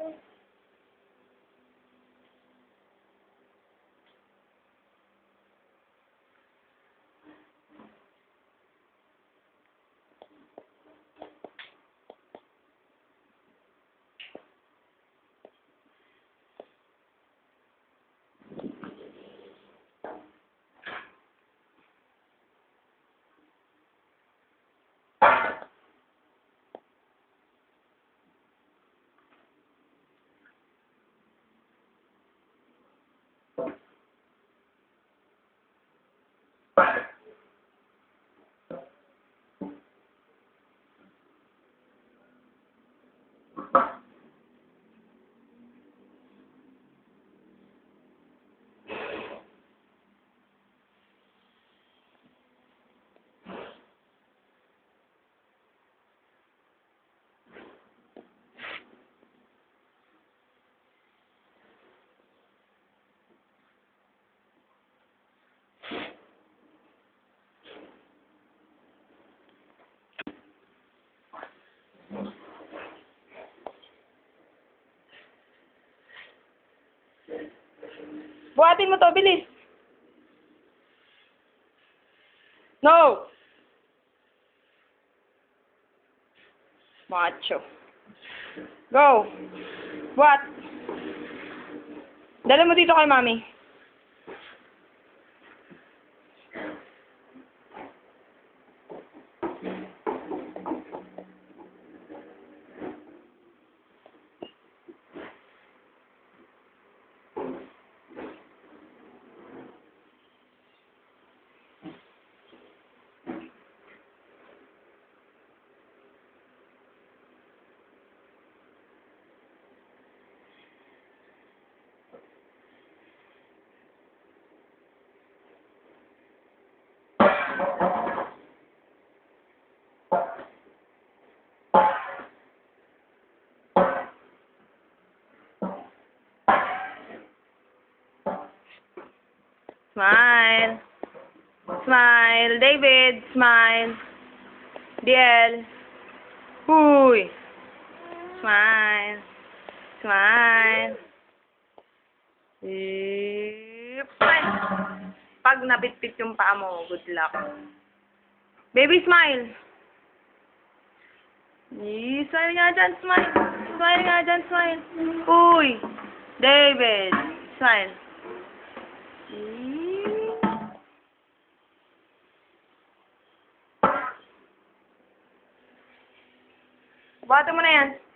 Buhatin mo to, bilis. No! Macho. Go! Buhat. Dala mo dito kay mami. Smile. Smile. David, smile. DL. Huy. Smile. Smile. Smile. Pag nabitbit yung paa mo, good luck. Baby, smile. Smile nga dyan, smile. Smile nga dyan, smile. Uy. David, smile. Bata mo na yan.